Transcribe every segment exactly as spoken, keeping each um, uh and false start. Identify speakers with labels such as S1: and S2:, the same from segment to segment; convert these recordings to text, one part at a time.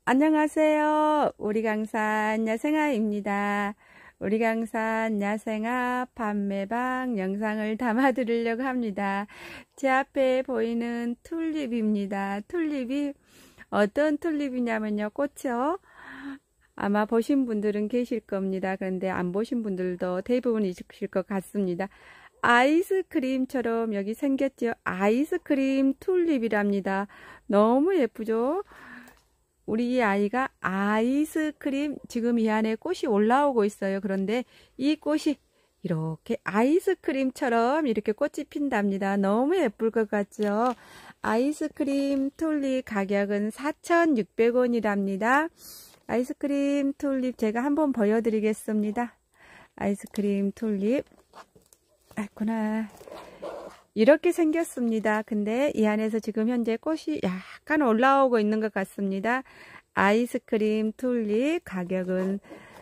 S1: 안녕하세요. 우리 강산 야생아입니다. 우리 강산 야생아 판매방 영상을 담아 드리려고 합니다. 제 앞에 보이는 튤립입니다. 튤립이 어떤 튤립이냐면요, 꽃이요. 아마 보신 분들은 계실 겁니다. 그런데 안 보신 분들도 대부분 있으실 것 같습니다. 아이스크림처럼 여기 생겼죠. 아이스크림 튤립이랍니다. 너무 예쁘죠? 우리 아이가 아이스크림, 지금 이 안에 꽃이 올라오고 있어요. 그런데 이 꽃이 이렇게 아이스크림처럼 이렇게 꽃이 핀답니다. 너무 예쁠 것 같죠? 아이스크림 튤립 가격은 사천육백 원이랍니다. 아이스크림 튤립 제가 한번 보여드리겠습니다. 아이스크림 튤립. 아이구나. 이렇게 생겼습니다. 근데 이 안에서 지금 현재 꽃이 약간 올라오고 있는 것 같습니다. 아이스크림 튤립 가격은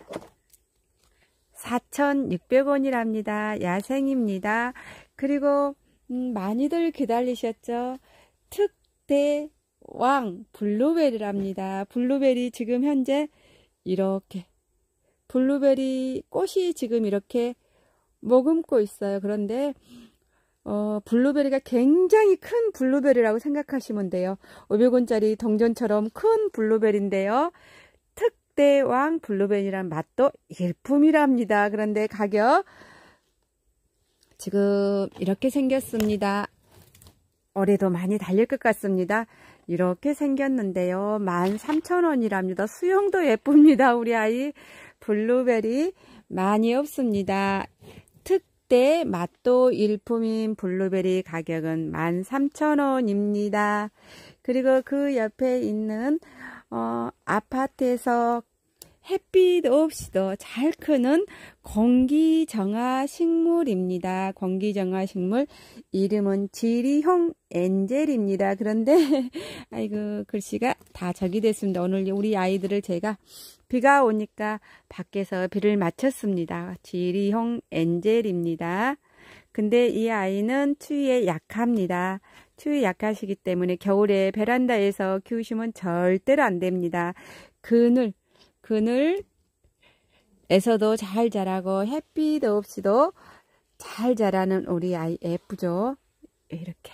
S1: 사천육백 원이랍니다. 야생입니다. 그리고 음, 많이들 기다리셨죠? 특대왕 블루베리랍니다. 블루베리 지금 현재 이렇게 블루베리 꽃이 지금 이렇게 머금고 있어요. 그런데 어, 블루베리가 굉장히 큰 블루베리라고 생각하시면 돼요. 오백 원짜리 동전처럼 큰 블루베리인데요. 특대왕 블루베리란 맛도 일품이랍니다. 그런데 가격 지금 이렇게 생겼습니다. 올해도 많이 달릴 것 같습니다. 이렇게 생겼는데요. 만 삼천 원이랍니다. 수영도 예쁩니다. 우리 아이 블루베리 많이 없습니다. 때 맛도 일품인 블루베리 가격은 만 삼천 원입니다. 그리고 그 옆에 있는 어, 아파트에서 햇빛 없이도 잘 크는 공기정화 식물입니다. 공기정화 식물 이름은 지리홍 엔젤입니다. 그런데 아이고 글씨가 다 적이 됐습니다. 오늘 우리 아이들을 제가 비가 오니까 밖에서 비를 맞췄습니다. 지리홍 엔젤입니다. 근데 이 아이는 추위에 약합니다. 추위에 약하시기 때문에 겨울에 베란다에서 키우시면 절대로 안 됩니다. 그늘, 그늘에서도 잘 자라고 햇빛 없이도 잘 자라는 우리 아이 예쁘죠? 이렇게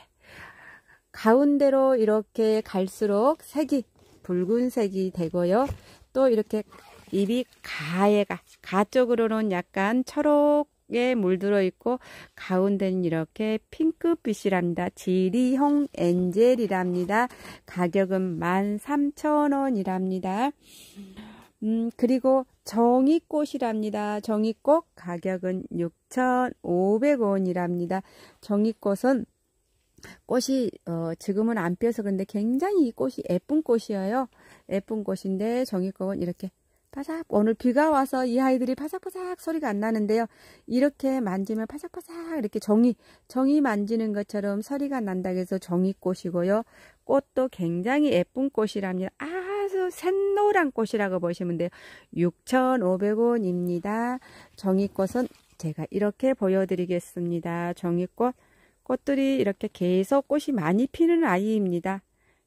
S1: 가운데로 이렇게 갈수록 색이 붉은색이 되고요. 또 이렇게 잎이 가해가 가 쪽으로는 약간 초록에 물들어 있고 가운데는 이렇게 핑크빛이랍니다. 지리홍 엔젤이랍니다. 가격은 만 삼천 원이랍니다. 음, 그리고 정이꽃이랍니다. 정이꽃 가격은 육천오백 원이랍니다. 정이꽃은 꽃이 어, 지금은 안 피어서 그런데 굉장히 이 꽃이 예쁜 꽃이에요. 예쁜 꽃인데 정이꽃은 이렇게 바삭, 오늘 비가 와서 이 아이들이 바삭바삭 소리가 안 나는데요. 이렇게 만지면 바삭바삭 이렇게 정이 정이 만지는 것처럼 소리가 난다고 해서 정이꽃이고요. 꽃도 굉장히 예쁜 꽃이랍니다. 아주 샛노란 꽃이라고 보시면 돼요. 육천오백 원입니다. 정이꽃은 제가 이렇게 보여드리겠습니다. 정이꽃 꽃들이 이렇게 계속 꽃이 많이 피는 아이입니다.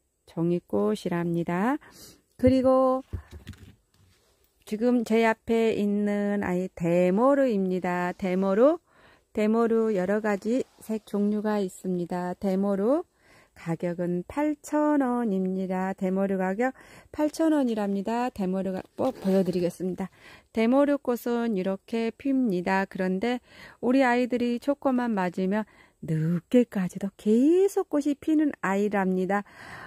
S1: 정이꽃이랍니다. 그리고 지금 제 앞에 있는 아이 대모르입니다. 대모르, 대모르 여러 가지 색 종류가 있습니다. 대모르 가격은 팔천 원입니다. 대모르 가격 팔천 원이랍니다. 대모르 꼭 보여드리겠습니다. 대모르 꽃은 이렇게 핍니다. 그런데 우리 아이들이 초코만 맞으면 늦게까지도 계속 꽃이 피는 아이랍니다.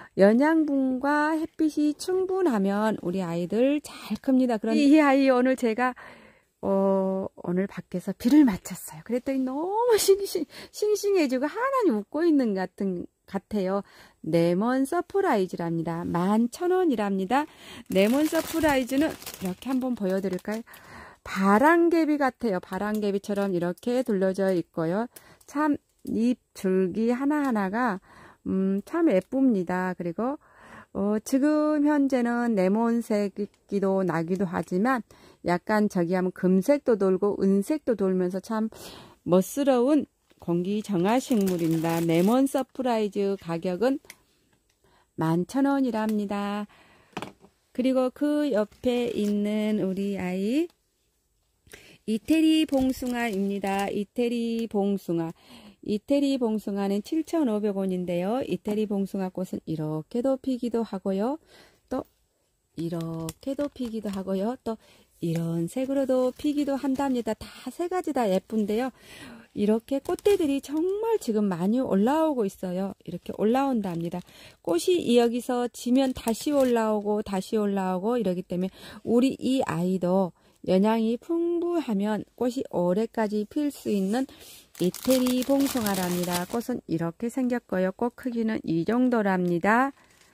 S1: 영양분과 햇빛이 충분하면 우리 아이들 잘 큽니다. 그런데 이 아이 오늘 제가 어, 오늘 밖에서 비를 맞췄어요. 그랬더니 너무 싱싱, 싱싱해지고 하나님 웃고 있는 것 같은 같아요. 레몬 서프라이즈랍니다. 만 천 원이랍니다. 레몬 서프라이즈는 이렇게 한번 보여드릴까요? 바람개비 같아요. 바람개비처럼 이렇게 둘러져 있고요. 참 잎 줄기 하나하나가 음, 참 예쁩니다. 그리고 어, 지금 현재는 레몬색이기도 나기도 하지만 약간 저기 하면 금색도 돌고 은색도 돌면서 참 멋스러운 공기 정화 식물입니다. 레몬 서프라이즈 가격은 만 천 원이랍니다. 그리고 그 옆에 있는 우리 아이 이태리 봉숭아입니다. 이태리 봉숭아. 이태리 봉숭아는 칠천오백 원인데요. 이태리 봉숭아 꽃은 이렇게도 피기도 하고요. 또 이렇게도 피기도 하고요. 또 이런 색으로도 피기도 한답니다. 다 세 가지 다 예쁜데요. 이렇게 꽃대들이 정말 지금 많이 올라오고 있어요. 이렇게 올라온답니다. 꽃이 여기서 지면 다시 올라오고 다시 올라오고 이러기 때문에 우리 이 아이도 영양이 풍부하면 꽃이 오래까지 필 수 있는 이태리 봉숭아랍니다. 꽃은 이렇게 생겼고요. 꽃 크기는 이 정도랍니다.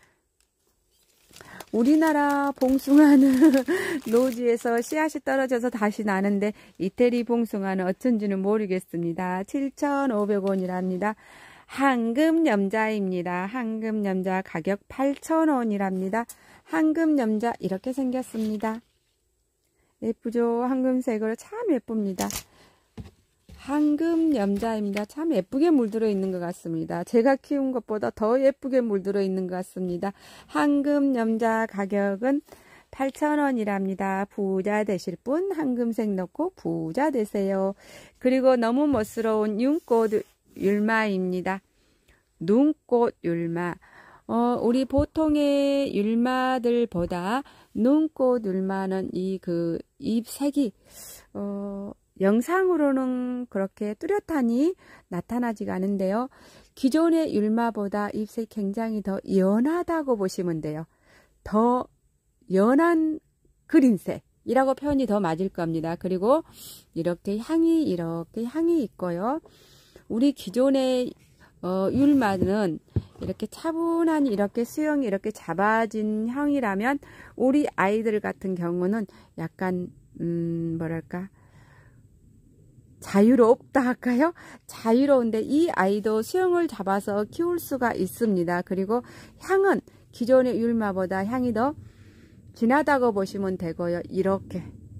S1: 우리나라 봉숭아는 노지에서 씨앗이 떨어져서 다시 나는데 이태리 봉숭아는 어쩐지는 모르겠습니다. 칠천오백 원이랍니다. 황금염자입니다. 황금염자 가격 팔천 원이랍니다. 황금염자 이렇게 생겼습니다. 예쁘죠? 황금색으로 참 예쁩니다. 황금염자입니다. 참 예쁘게 물들어 있는 것 같습니다. 제가 키운 것보다 더 예쁘게 물들어 있는 것 같습니다. 황금염자 가격은 팔천 원이랍니다. 부자 되실 분 황금색 넣고 부자 되세요. 그리고 너무 멋스러운 눈꽃 율마입니다. 눈꽃 율마. 어, 우리 보통의 율마들보다 눈꽃 율마는 이 그 잎색이 어 영상으로는 그렇게 뚜렷하니 나타나지가 않은데요. 기존의 율마보다 잎색이 굉장히 더 연하다고 보시면 돼요. 더 연한 그린색이라고 표현이 더 맞을 겁니다. 그리고 이렇게 향이 이렇게 향이 있고요. 우리 기존의 어, 율마는 이렇게 차분한 이렇게 수영이 이렇게 잡아진 향이라면 우리 아이들 같은 경우는 약간 음 뭐랄까 자유롭다 할까요? 자유로운데 이 아이도 수영을 잡아서 키울 수가 있습니다. 그리고 향은 기존의 율마보다 향이 더 진하다고 보시면 되고요. 이렇게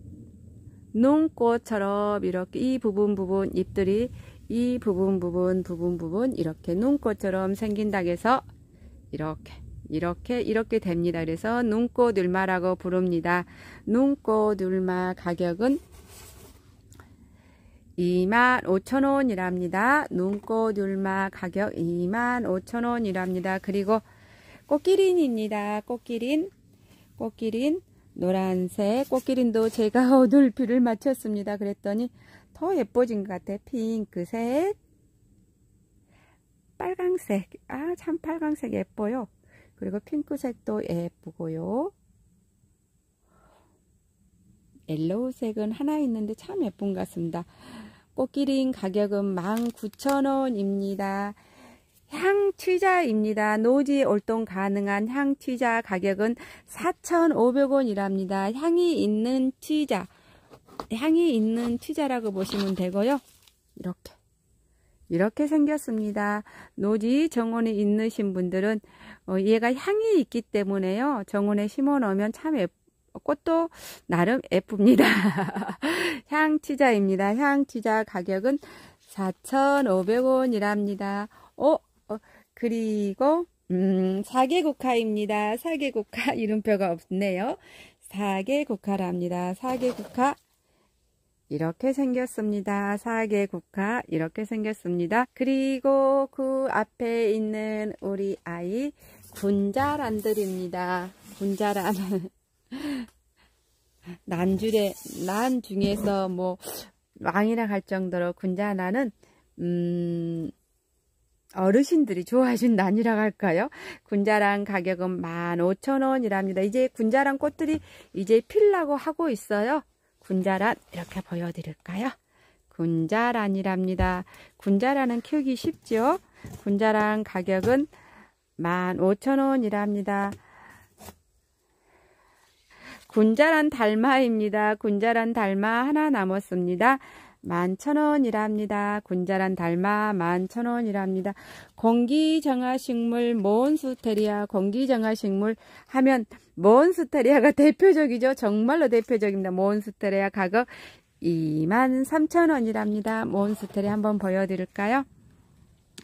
S1: 눈꽃처럼 이렇게 이 부분 부분 잎들이 이 부분 부분 부분 부분 이렇게 눈꽃처럼 생긴다고 해서 이렇게 이렇게 이렇게 됩니다. 그래서 눈꽃 율마라고 부릅니다. 눈꽃 율마 가격은 이만 오천 원이랍니다. 눈꽃 율마 가격 이만 오천 원이랍니다. 그리고 꽃기린입니다. 꽃기린, 꽃기린 노란색 꽃기린도 제가 오늘 뷰를 맞췄습니다. 그랬더니 더 예뻐진 것 같아. 핑크색, 빨강색. 아, 참 빨강색 예뻐요. 그리고 핑크색도 예쁘고요. 옐로우색은 하나 있는데 참 예쁜 것 같습니다. 꽃기린 가격은 만 구천 원입니다. 향취자입니다. 노지 올동 가능한 향취자 가격은 사천오백 원이랍니다. 향이 있는 취자, 향이 있는 취자라고 보시면 되고요. 이렇게 이렇게 생겼습니다. 노지 정원에 있으신 분들은 어, 얘가 향이 있기 때문에요. 정원에 심어 놓으면 참 예뻐요. 꽃도 나름 예쁩니다. 향취자입니다. 향취자 가격은 사천오백 원이랍니다. 어, 어 그리고 음, 사계국화입니다. 사계국화 이름표가 없네요. 사계국화랍니다. 사계국화 이렇게 생겼습니다. 사계국화 이렇게 생겼습니다. 그리고 그 앞에 있는 우리 아이 군자란들입니다. 군자란 난줄에 난 중에서 뭐 왕이라 할 정도로 군자란은 음 어르신들이 좋아하신 난이라고 할까요? 군자란 가격은 만 오천 원이랍니다. 이제 군자란 꽃들이 이제 필라고 하고 있어요. 군자란 이렇게 보여드릴까요? 군자란이랍니다. 군자란은 키우기 쉽죠? 군자란 가격은 만 오천 원이랍니다. 군자란 달마입니다. 군자란 달마 하나 남았습니다. 만 천 원이랍니다. 군자란 달마 만 천 원이랍니다. 공기정화식물 몬스테리아, 공기정화식물 하면 몬스테리아가 대표적이죠. 정말로 대표적입니다. 몬스테리아 가격 이만 삼천 원이랍니다. 몬스테리아 한번 보여드릴까요?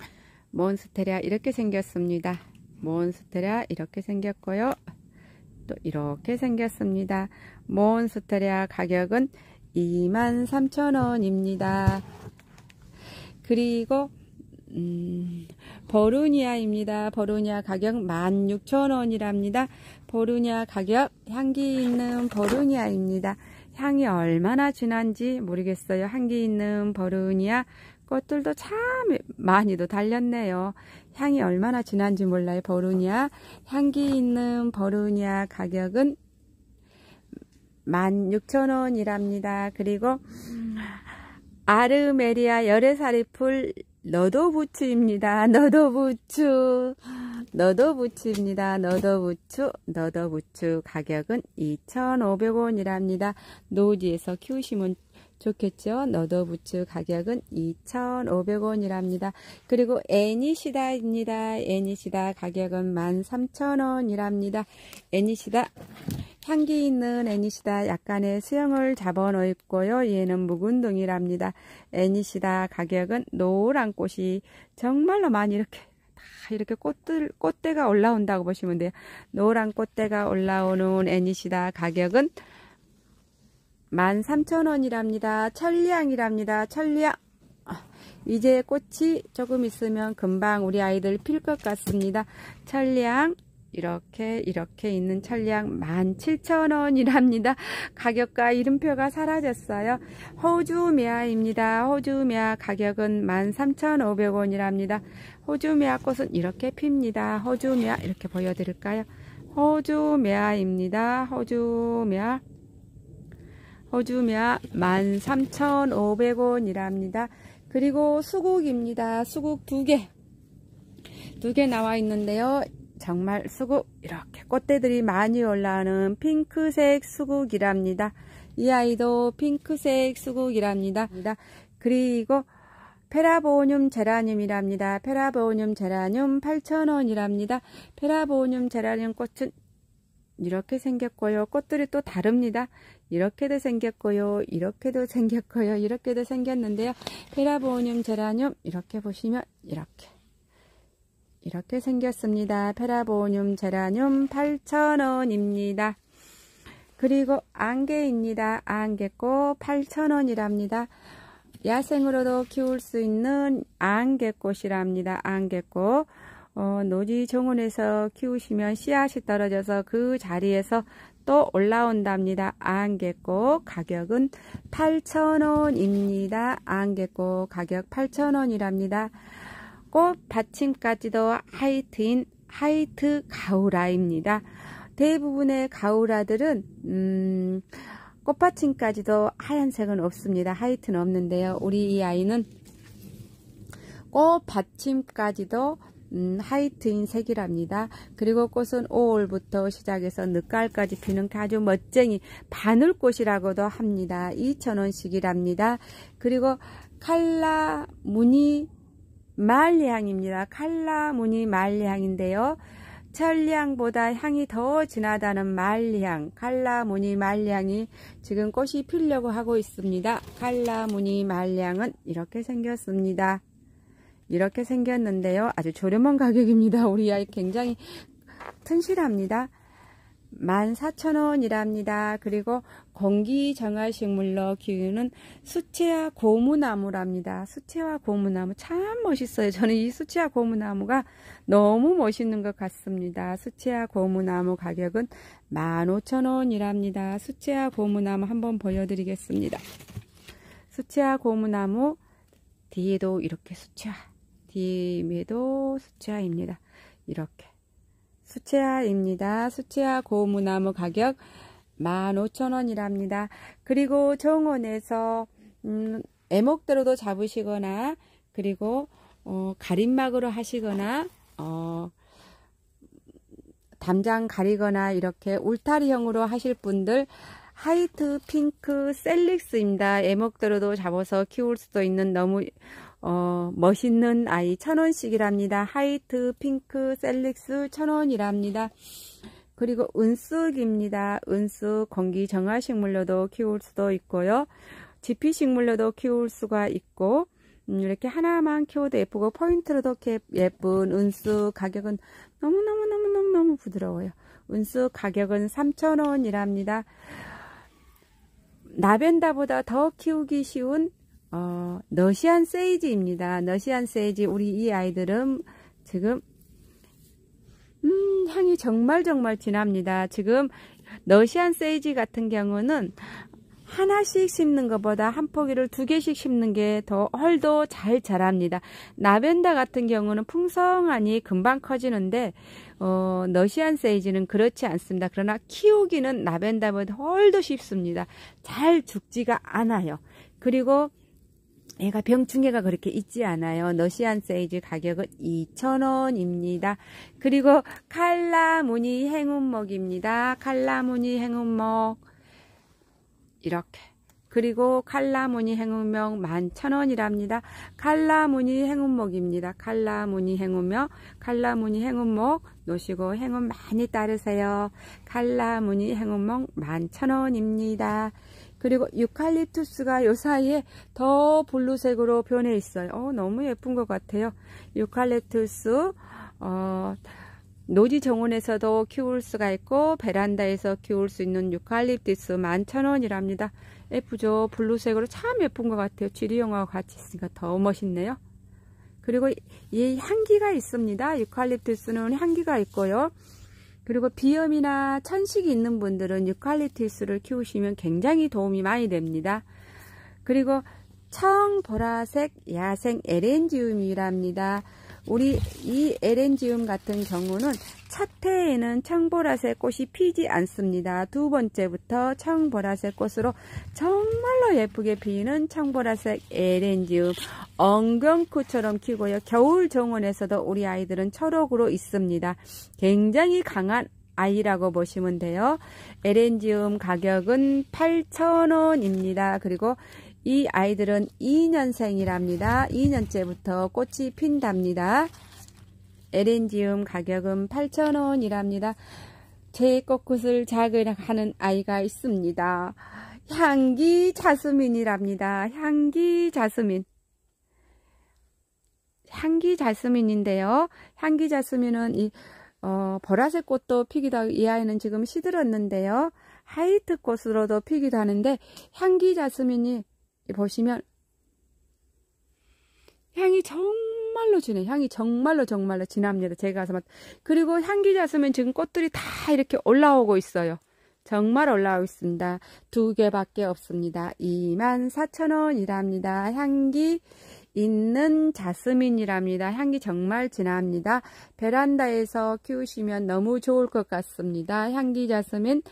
S1: 몬스테리아 이렇게 생겼습니다. 몬스테리아 이렇게 생겼고요. 또 이렇게 생겼습니다. 몬스테라 가격은 이만 삼천 원입니다. 그리고 음, 버루니아입니다. 버루니아 가격 만 육천 원이랍니다. 버루니아 가격, 향기 있는 버루니아입니다. 향이 얼마나 진한지 모르겠어요. 향기 있는 버루니아 꽃들도 참 많이도 달렸네요. 향이 얼마나 진한지 몰라요. 버루니아, 향기 있는 버루니아 가격은 만 육천 원이랍니다. 그리고 아르메리아 열애살이 풀 너도부추입니다. 너도부추, 너도부추입니다. 너도부추, 너도부추 가격은 이천오백 원이랍니다. 노지에서 키우시면 좋겠죠. 너도부추 가격은 이천오백 원이랍니다. 그리고 애니시다입니다. 애니시다 가격은 만 삼천 원이랍니다. 애니시다, 향기 있는 애니시다 약간의 수영을 잡아놓 있고요. 얘는 묵은둥이랍니다. 애니시다 가격은 노란 꽃이 정말로 많이 이렇게 다 이렇게 꽃들, 꽃대가 올라온다고 보시면 돼요. 노란 꽃대가 올라오는 애니시다 가격은 만 삼천 원이랍니다. 천리향이랍니다. 천리향. 이제 꽃이 조금 있으면 금방 우리 아이들 필 것 같습니다. 천리향. 이렇게 이렇게 있는 천리향 만 칠천 원이랍니다. 가격과 이름표가 사라졌어요. 호주메아입니다. 호주메아 가격은 만 삼천오백 원이랍니다. 호주메아 꽃은 이렇게 핍니다. 호주메아 이렇게 보여드릴까요? 호주메아입니다. 호주메아. 호주메아 만 삼천오백 원이랍니다. 그리고 수국입니다. 수국 두 개. 두 개 나와 있는데요. 정말 수국 이렇게 꽃대들이 많이 올라오는 핑크색 수국이랍니다. 이 아이도 핑크색 수국이랍니다. 그리고 페라보늄 제라늄이랍니다. 페라보늄 제라늄 팔천 원이랍니다. 페라보늄 제라늄 꽃은 이렇게 생겼고요. 꽃들이 또 다릅니다. 이렇게도 생겼고요. 이렇게도 생겼고요. 이렇게도 생겼는데요. 페라보늄 제라늄 이렇게 보시면 이렇게 이렇게 생겼습니다. 페라보늄 제라늄 팔천 원입니다. 그리고 안개입니다. 안개꽃 팔천 원이랍니다. 야생으로도 키울 수 있는 안개꽃이랍니다. 안개꽃. 어, 노지 정원에서 키우시면 씨앗이 떨어져서 그 자리에서 또 올라온답니다. 안개꽃 가격은 팔천 원입니다. 안개꽃 가격 팔천 원이랍니다. 꽃 받침까지도 하이트인 하이트 가우라입니다. 대부분의 가우라들은 음, 꽃받침까지도 하얀색은 없습니다. 하이트는 없는데요. 우리 이 아이는 꽃 받침까지도 음, 하이트인 색이랍니다. 그리고 꽃은 오월부터 시작해서 늦가을까지 피는 아주 멋쟁이 바늘꽃이라고도 합니다. 이천 원씩이랍니다. 그리고 칼라 무늬 말리향입니다. 칼라 무늬 말리향인데요. 천리향보다 향이 더 진하다는 말리향, 칼라 무늬 말리향이 지금 꽃이 피려고 하고 있습니다. 칼라 무늬 말리향은 이렇게 생겼습니다. 이렇게 생겼는데요. 아주 저렴한 가격입니다. 우리 아이 굉장히 튼실합니다. 만 사천 원이랍니다. 그리고 공기정화식물로 키우는 수채화 고무나무랍니다. 수채화 고무나무 참 멋있어요. 저는 이 수채화 고무나무가 너무 멋있는 것 같습니다. 수채화 고무나무 가격은 만 오천 원이랍니다. 수채화 고무나무 한번 보여드리겠습니다. 수채화 고무나무 뒤에도 이렇게 수채화, 뒤에도 수채화입니다. 이렇게 수채화입니다. 수채화 고무나무 가격 만 오천 원이랍니다. 그리고 정원에서 음, 애목대로도 잡으시거나 그리고 어, 가림막으로 하시거나 어, 담장 가리거나 이렇게 울타리형으로 하실 분들 하이트 핑크 셀릭스입니다. 애목대로도 잡아서 키울 수도 있는 너무 어, 멋있는 아이 천 원씩이랍니다. 하이트 핑크 셀릭스 천 원이랍니다. 그리고 은쑥입니다. 은쑥 공기정화식물로도 키울 수도 있고요. 지피식물로도 키울 수가 있고 음, 이렇게 하나만 키워도 예쁘고 포인트로도 예쁜 은쑥 가격은 너무너무너무너무너무 부드러워요. 운수 가격은 삼천 원이랍니다. 라벤더보다 더 키우기 쉬운 어, 러시안 세이지입니다. 러시안 세이지 우리 이 아이들은 지금 음, 향이 정말 정말 진합니다. 지금 러시안 세이지 같은 경우는 하나씩 심는 것보다 한 포기를 두 개씩 심는 게 더 헐도 잘 자랍니다. 라벤더 같은 경우는 풍성하니 금방 커지는데 어, 러시안 세이지는 그렇지 않습니다. 그러나 키우기는 라벤더보다 헐도 쉽습니다. 잘 죽지가 않아요. 그리고 얘가 병충해가 그렇게 있지 않아요. 러시안 세이지 가격은 이천 원입니다. 그리고 칼라무늬 행운목입니다. 칼라무늬 행운목 이렇게. 그리고 칼라무늬 행운목 만 천 원이랍니다. 칼라무늬 행운목입니다. 칼라무늬 행운목, 칼라무늬 행운목 놓으시고 행운 많이 따르세요. 칼라무늬 행운목 만 천 원입니다. 그리고 유칼립투스가 요 사이에 더 블루색으로 변해 있어요. 어, 너무 예쁜 것 같아요. 유칼립투스 어, 노지 정원에서도 키울 수가 있고 베란다에서 키울 수 있는 유칼립투스 만 천 원이랍니다. 예쁘죠? 블루색으로 참 예쁜 것 같아요. 지리용하고 같이 있으니까 더 멋있네요. 그리고 이 향기가 있습니다. 유칼립투스는 향기가 있고요. 그리고 비염이나 천식이 있는 분들은 유칼립투스를 키우시면 굉장히 도움이 많이 됩니다. 그리고 청보라색 야생 에렌지움이랍니다. 우리 이 에렌지움 같은 경우는 첫 해에는 청보라색 꽃이 피지 않습니다. 두 번째부터 청보라색 꽃으로 정말로 예쁘게 피는 청보라색 에렌지움 엉겅쿠처럼 키고요. 겨울 정원에서도 우리 아이들은 초록으로 있습니다. 굉장히 강한 아이라고 보시면 돼요. 에렌지움 가격은 팔천 원입니다. 그리고 이 아이들은 이 년생이랍니다. 이 년째부터 꽃이 핀답니다. 에렌지움 가격은 팔천 원이랍니다. 제 꽃굿을 자극하는 아이가 있습니다. 향기 자스민이랍니다. 향기 자스민. 향기 자스민인데요. 향기 자스민은 이 어, 보라색 꽃도 피기도 하고 이 아이는 지금 시들었는데요. 하이트 꽃으로도 피기도 하는데 향기 자스민이 보시면 향이 정말로 진해. 향이 정말로 정말로 진합니다. 제가 가서 맡 그리고 향기 자스민 지금 꽃들이 다 이렇게 올라오고 있어요. 정말 올라오고 있습니다. 두 개밖에 없습니다. 이만 사천 원이랍니다. 향기 있는 자스민이랍니다. 향기 정말 진합니다. 베란다에서 키우시면 너무 좋을 것 같습니다. 향기 자스민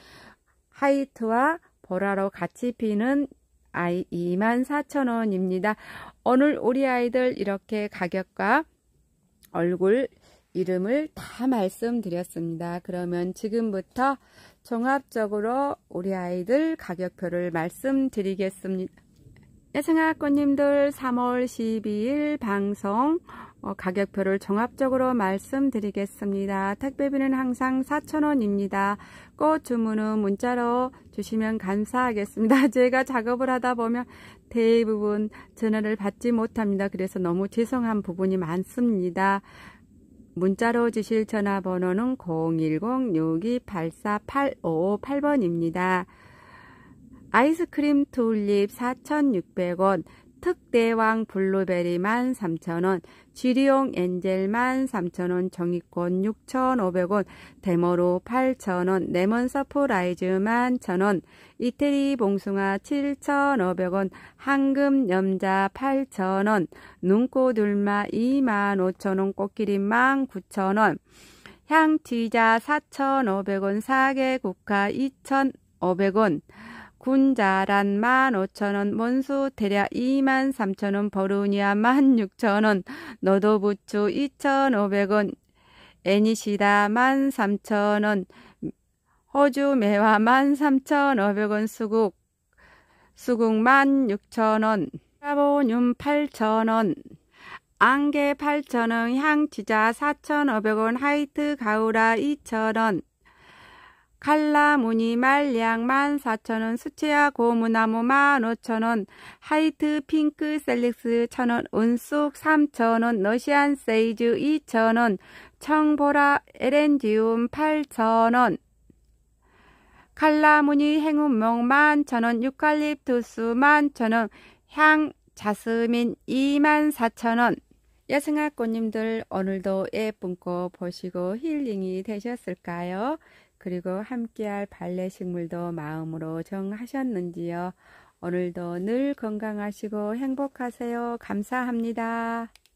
S1: 하이트와 보라로 같이 피는 아이 이만 사천 원입니다. 오늘 우리 아이들 이렇게 가격과 얼굴 이름을 다 말씀드렸습니다. 그러면 지금부터 종합적으로 우리 아이들 가격표를 말씀드리겠습니다. 네, 생활꽃님들 삼월 십이일 방송 어, 가격표를 종합적으로 말씀드리겠습니다. 택배비는 항상 사천 원입니다. 꽃 주문은 문자로 주시면 감사하겠습니다. 제가 작업을 하다 보면 대부분 전화를 받지 못합니다. 그래서 너무 죄송한 부분이 많습니다. 문자로 주실 전화번호는 공일공 육이 팔사 팔오오팔 번입니다. 아이스크림 튤립 사천육백 원, 특대왕 블루베리 만 삼천 원, 쥐리용 엔젤 만 삼천 원, 정의꽃 육천오백 원, 데모로 팔천 원, 레몬 서프라이즈 만 천 원, 이태리 봉숭아 칠천오백 원, 황금 염자 팔천 원, 눈꽃 울마 이만 오천 원, 꽃길이 만 구천 원, 향티자 사천오백 원, 사계 국화 이천오백 원, 군자란 만 오천 원, mon수 대략 이만 삼천 원, 버루니아 만 육천 원, 너도부추 이천오백 원, 애니시다 만 삼천 원, 호주 매화 만 삼천오백 원, 수국, 수국 만 육천 원, 사보늄 팔천 원, 안개 팔천 원, 향치자 사천오백 원, 하이트 가우라 이천 원, 칼라무늬 말량 만 사천 원, 수채화 고무나무 만 오천 원, 하이트 핑크 셀릭스 천 원, 운쑥 삼천 원, 러시안 세이즈 이천 원, 청보라 에렌지움 팔천 원, 칼라무늬 행운목 만 천원, 유칼립투스 만 천원, 향 자스민 이만 사천원. 야생화 꽃님들 오늘도 예쁜 꽃 보시고 힐링이 되셨을까요? 그리고 함께할 발레식물도 마음으로 정하셨는지요? 오늘도 늘 건강하시고 행복하세요. 감사합니다.